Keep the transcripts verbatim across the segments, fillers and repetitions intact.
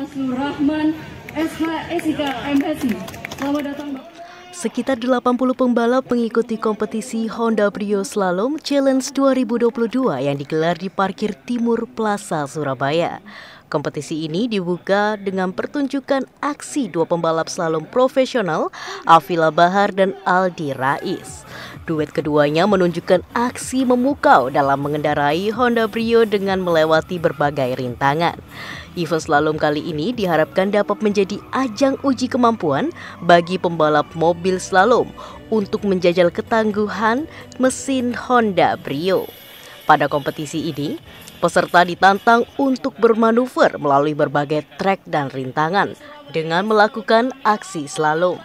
Fazlur Rahman, S H S I K M S I. Selamat datang, Bapak. Sekitar delapan puluh pembalap mengikuti kompetisi Honda Brio Slalom Challenge dua ribu dua puluh dua yang digelar di Parkir Timur Plaza, Surabaya. Kompetisi ini dibuka dengan pertunjukan aksi dua pembalap slalom profesional, Afila Bahar dan Aldi Rais. Duet keduanya menunjukkan aksi memukau dalam mengendarai Honda Brio dengan melewati berbagai rintangan. Event slalom kali ini diharapkan dapat menjadi ajang uji kemampuan bagi pembalap mobil slalom untuk menjajal ketangguhan mesin Honda Brio. Pada kompetisi ini, peserta ditantang untuk bermanuver melalui berbagai trek dan rintangan dengan melakukan aksi slalom.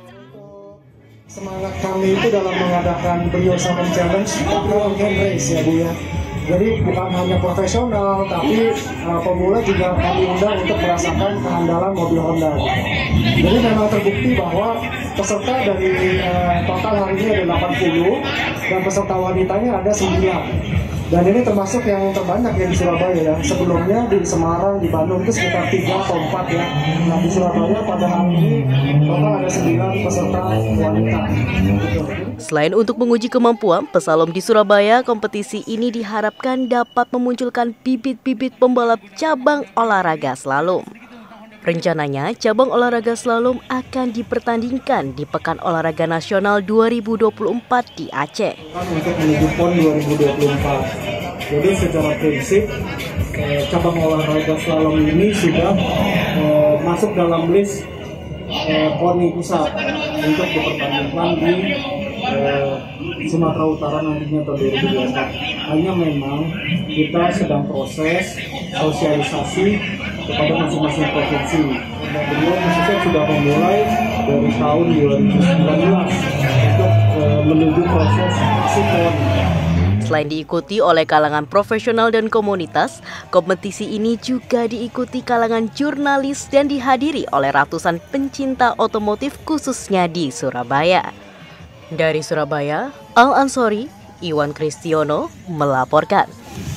Semangat kami itu dalam mengadakan Brio Slalom Challenge adalah hand race ya Bu ya. Jadi bukan hanya profesional, tapi uh, pemula juga kami undang untuk merasakan kehandalan mobil Honda. Jadi memang terbukti bahwa peserta dari uh, total hari ini ada delapan puluh dan peserta wanitanya ada sembilan. Dan ini termasuk yang terbanyak ya di Surabaya ya. Sebelumnya di Semarang, di Bandung itu sekitar tiga atau empat ya. Nah di Surabaya pada hari ini total ada sembilan peserta wanita. Selain untuk menguji kemampuan pesalom di Surabaya, kompetisi ini diharapkan dapat memunculkan bibit-bibit pembalap cabang olahraga slalom. Rencananya, cabang olahraga slalom akan dipertandingkan di Pekan Olahraga Nasional dua ribu dua puluh empat di Aceh. Untuk menuju PON dua ribu dua puluh empat. Jadi secara prinsip, eh, cabang olahraga slalom ini sudah eh, masuk dalam list eh, PON pusat untuk dipertandingkan di eh, Sumatera Utara nantinya tahun dua ribu dua puluh empat. Hanya memang kita sedang proses sosialisasi kepada masing-masing provinsi. Dan beliau khususnya sudah memulai dari tahun dua ribu sembilan belas untuk uh, menuju proses aksi PON. Selain diikuti oleh kalangan profesional dan komunitas, kompetisi ini juga diikuti kalangan jurnalis dan dihadiri oleh ratusan pencinta otomotif khususnya di Surabaya. Dari Surabaya, Al Ansori, Iwan Kristiono melaporkan.